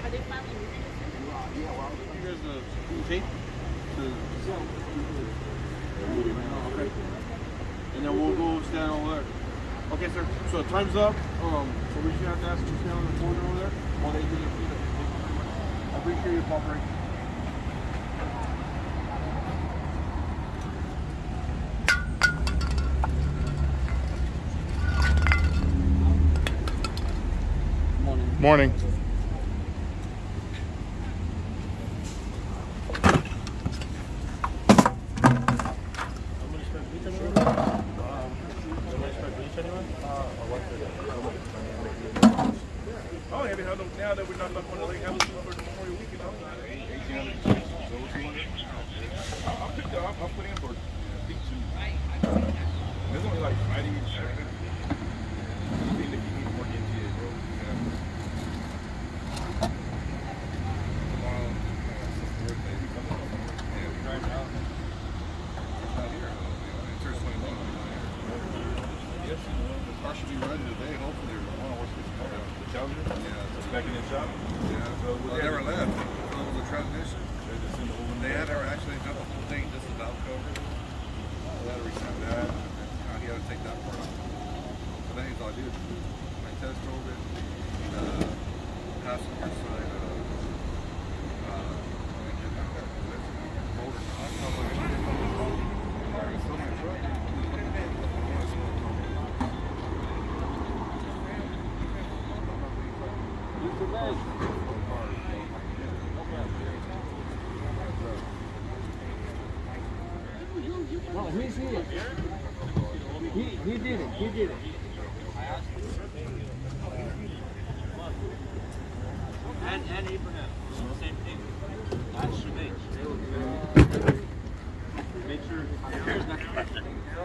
they finally moving this in? Yeah, well, you guys tape? Okay. And then we'll go stand over there. Okay, sir. So time's up. So we should have to ask you to stand on the corner over there while they do their feet up. I appreciate your cooperation. Morning. Oh, have you had them now that we're not up on the lake? Have them for the Memorial Weekend? I'll pick that up. I'll put in for it. There's only like Friday and Saturday. I think that you need more into it, bro. Tomorrow, birthday. Yeah, we drive out. It's not here. It turns 21. Yes, the car should be ready today. Hopefully, tomorrow. What's this car? The Challenger? Yeah. It's back in the shop? Yeah. So they never left. So it was a transmission. They had actually done the whole thing just as valve cover. They had to reset that. He had to take that part off. So then he's all, dude, my test drove it. Passenger side No, he's here. He did it. He did it. And Abraham, same thing. That's Shemage. Make sure your hair's not perfect.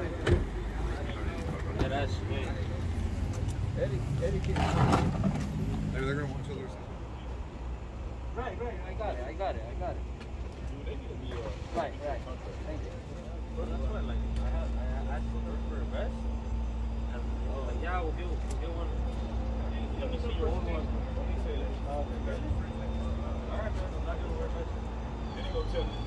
Yeah, that's Shemage. Eddie can. Maybe they're going to want to lose. Right. I got it. Right. Thank you. Well, that's what, like, I asked for a vest. And like, yeah, we'll get one. Let me see your old one. All right, man, I'm not going to wear a vest. Then he go tell me.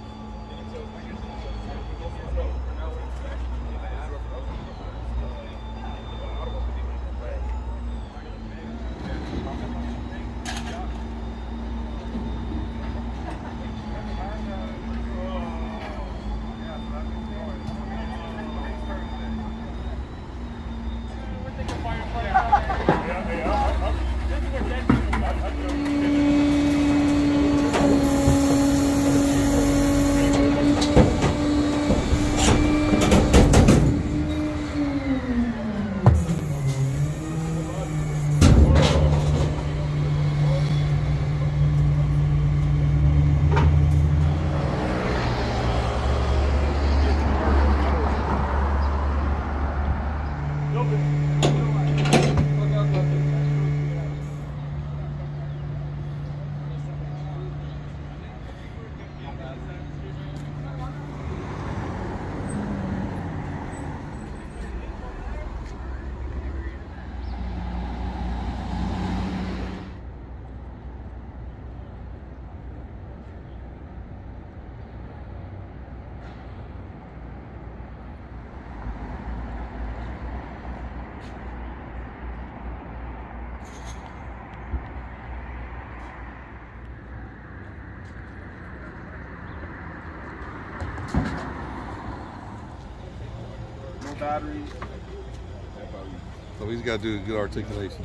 Batteries. So he's got to do good articulation.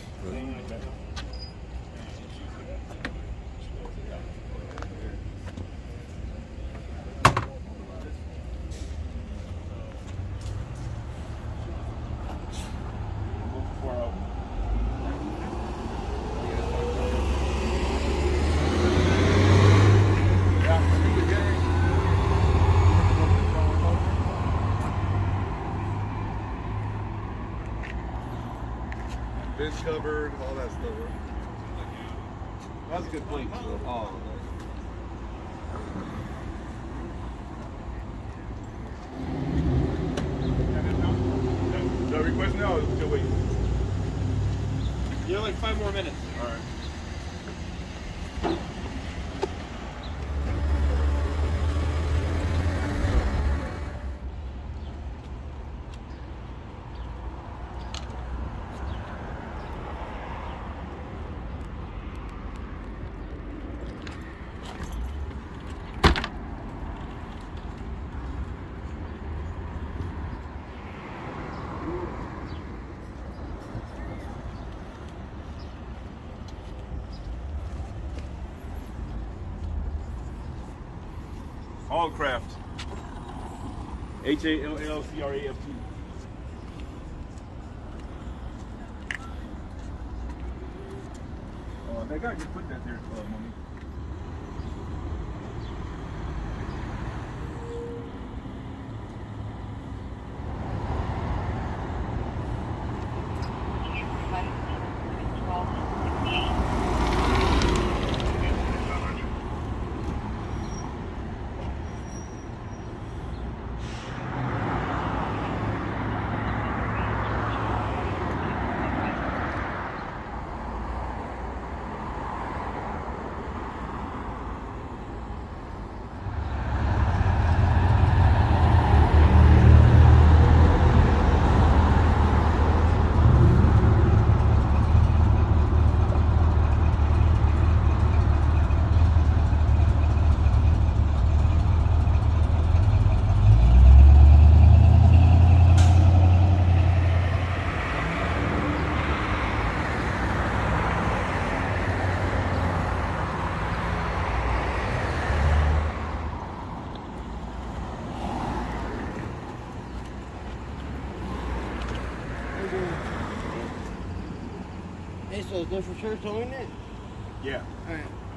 Bench covered, all that stuff. That's a good plate. Oh. The request now or still waiting? You have like 5 more minutes. All right. Hallcraft. Hallcraft. That guy just put that there, mommy. Hey, so is this for sure towing it? Yeah. Alright.